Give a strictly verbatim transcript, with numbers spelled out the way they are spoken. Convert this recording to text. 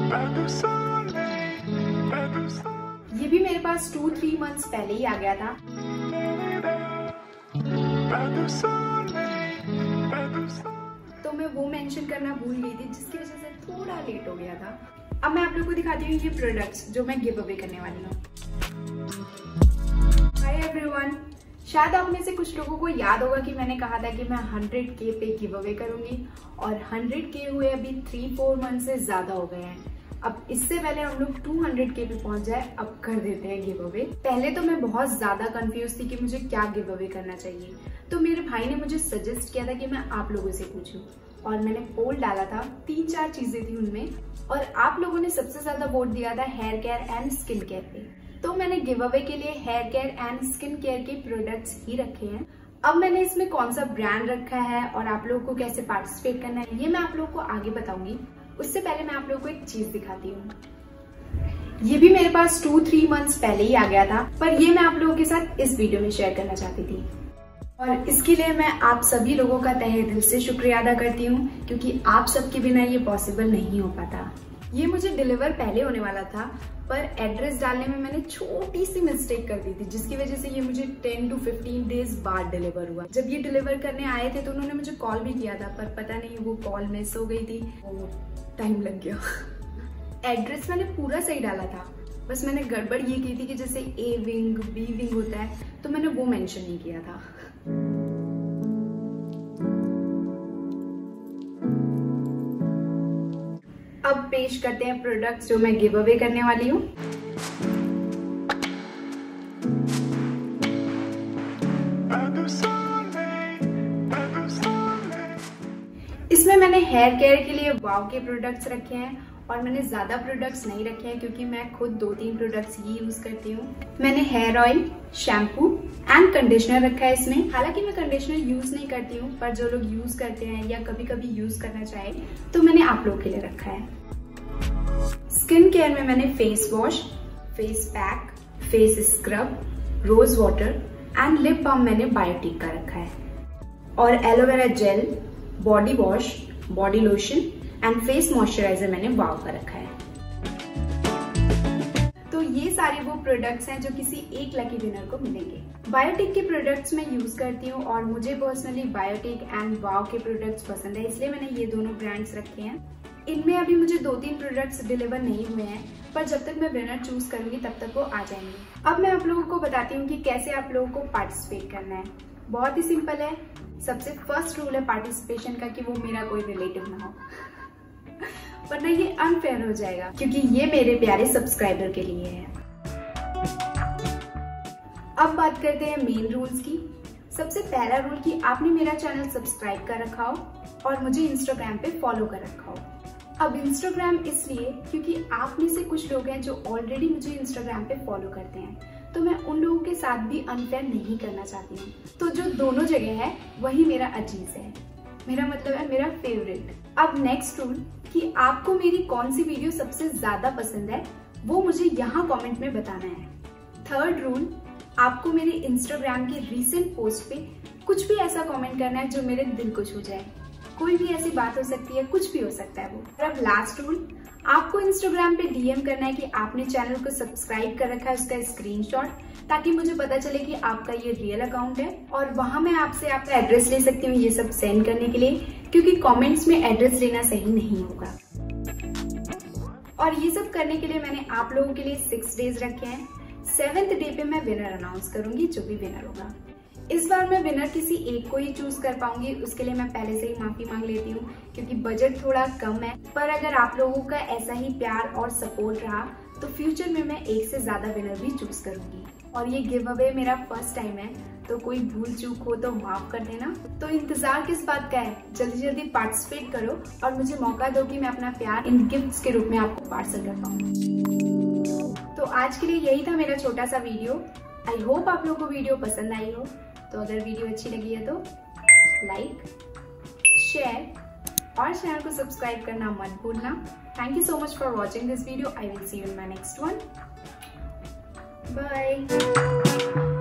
ये भी मेरे पास टू थ्री मंथ्स पहले ही आ गया था। तो मैं वो मेंशन करना भूल गई थी, जिसकी वजह से थोड़ा लेट हो गया था। अब मैं आप लोगों को दिखाती हूँ ये प्रोडक्ट्स जो मैं गिव अवे करने वाली हूँ। हाय एवरीवन, शायद आप में से कुछ लोगों को याद होगा कि मैंने कहा था कि मैं हंड्रेड के पे गिव अवे करूंगी, और हंड्रेड के हुए अभी थ्री फोर मंथ से ज्यादा हो गए हैं। अब इससे पहले हम लोग टू हंड्रेड के पे पहुंच जाए, अब कर देते हैं गिव अवे। पहले तो मैं बहुत ज्यादा कंफ्यूज थी कि मुझे क्या गिव अवे करना चाहिए, तो मेरे भाई ने मुझे सजेस्ट किया था कि मैं आप लोगों से पूछूं, और मैंने पोल डाला था। तीन चार चीजें थी उनमें, और आप लोगों ने सबसे ज्यादा वोट दिया था hair care and skin care पे। तो मैंने गिव अवे के लिए hair care and skin care के प्रोडक्ट्स ही रखे हैं। अब मैंने इसमें कौन सा ब्रांड रखा है और आप लोगों को कैसे पार्टिसिपेट करना है, ये मैं आप लोगों को आगे बताऊंगी। उससे पहले मैं आप लोगों को एक चीज दिखाती हूँ। ये भी मेरे पास टू थ्री मंथ्स पहले ही आ गया था, पर ये मैं आप लोगों के साथ इस वीडियो में शेयर करना चाहती थी, और इसके लिए मैं आप सभी लोगों का तहे दिल से शुक्रिया अदा करती हूँ, क्योंकि आप सबके बिना ये पॉसिबल नहीं हो पाता। ये मुझे डिलीवर पहले होने वाला था, पर एड्रेस डालने में मैंने छोटी सी मिस्टेक कर दी थी, जिसकी वजह से ये मुझे टेन टू फिफ्टीन डेज बाद डिलीवर हुआ। जब ये डिलीवर करने आए थे तो उन्होंने मुझे कॉल भी किया था, पर पता नहीं वो कॉल मिस हो गई थी, वो टाइम लग गया। एड्रेस मैंने पूरा सही डाला था, बस मैंने गड़बड़ ये की थी कि जैसे ए विंग बी विंग होता है, तो मैंने वो मेंशन नहीं किया था। अब पेश करते हैं प्रोडक्ट्स जो मैं गिव अवे करने वाली हूँ। इसमें मैंने हेयर केयर के लिए वाव के प्रोडक्ट्स रखे हैं, और मैंने ज्यादा प्रोडक्ट्स नहीं रखे हैं क्योंकि मैं खुद दो तीन प्रोडक्ट्स ही यूज करती हूँ। मैंने hair oil, shampoo and conditioner रखा है इसमें। हालांकि मैं कंडीशनर यूज नहीं करती हूँ, पर जो लोग यूज करते हैं या कभी कभी यूज करना चाहे तो मैंने आप लोगों के लिए रखा है। स्किन केयर में मैंने face wash, face pack, face scrub, rose water and lip balm मैंने बायोटिक का रखा है, और aloe vera gel, body wash, body lotion and face moisturiser मैंने वाव का रखा है। तो ये सारे वो प्रोडक्ट्स हैं जो किसी एक लकी विनर को मिलेंगे। बायोटिक के प्रोडक्ट्स मैं यूज करती हूँ, और मुझे पर्सनली बायोटिक एंड वाव के प्रोडक्ट्स पसंद है, इसलिए मैंने ये दोनों ब्रांड्स रखे हैं। इनमें अभी मुझे दो तीन प्रोडक्ट्स डिलीवर नहीं हुए हैं, पर जब तक मैं विनर चूज करूंगी तब तक वो आ जाएंगे। अब मैं आप लोगों को बताती हूँ कि कैसे आप लोगों को पार्टिसिपेट करना है। बहुत ही सिंपल है। सबसे फर्स्ट रूल है पार्टिसिपेशन का कि वो मेरा कोई रिलेटिव ना हो, वरना ये अनफेयर हो जाएगा, क्योंकि ये मेरे प्यारे सब्सक्राइबर के लिए है। अब बात करते हैं मेन रूल्स की। सबसे पहला रूल कि आपने मेरा चैनल सब्सक्राइब कर रखा हो और मुझे इंस्टाग्राम पे फॉलो कर रखा हो। अब इंस्टाग्राम इसलिए क्योंकि आप में से कुछ लोग हैं जो ऑलरेडी मुझे इंस्टाग्राम पे फॉलो करते हैं, तो मैं उन लोगों के साथ भी अनफेयर नहीं करना चाहती हूँ। तो जो दोनों जगह है वही मेरा अजीज है, मेरा मतलब है मेरा फेवरेट। अब नेक्स्ट रूल कि आपको मेरी कौन सी वीडियो सबसे ज्यादा पसंद है वो मुझे यहाँ कमेंट में बताना है। थर्ड रूल, आपको मेरे इंस्टाग्राम की रीसेंट पोस्ट पे कुछ भी ऐसा कमेंट करना है जो मेरे दिल को छू जाए। कोई भी ऐसी बात हो सकती है, कुछ भी हो सकता है वो। और अब लास्ट रूल, आपको इंस्टाग्राम पे डीएम करना है कि आपने चैनल को सब्सक्राइब कर रखा है, उसका स्क्रीनशॉट, ताकि मुझे पता चले कि आपका ये रियल अकाउंट है, और वहां मैं आपसे आपका एड्रेस ले सकती हूँ ये सब सेंड करने के लिए, क्योंकि कमेंट्स में एड्रेस लेना सही नहीं होगा। और ये सब करने के लिए मैंने आप लोगों के लिए सिक्स डेज रखे हैं। सेवेंथ डे पे मैं विनर अनाउंस करूंगी, जो भी विनर होगा। इस बार मैं विनर किसी एक को ही चूज कर पाऊंगी, उसके लिए मैं पहले से ही माफी मांग लेती हूँ, क्योंकि बजट थोड़ा कम है। पर अगर आप लोगों का ऐसा ही प्यार और सपोर्ट रहा तो फ्यूचर में मैं एक से ज्यादा विनर भी चूज करूंगी। और ये गिव अवे मेरा फर्स्ट टाइम है, तो कोई भूल चूक हो तो माफ कर देना। तो इंतजार किस बात का है, जल्दी जल्दी पार्टिसिपेट करो और मुझे मौका दो कि मैं अपना प्यार इन गिफ्ट्स के रूप में आपको पार्सल कर पाऊँ। तो आज के लिए यही था मेरा छोटा सा वीडियो। आई होप आप लोगों को वीडियो पसंद आई हो। तो अगर वीडियो अच्छी लगी है तो लाइक, शेयर और चैनल को सब्सक्राइब करना मत भूलना। Thank you so much for watching this video. I will see you in my next one. Bye.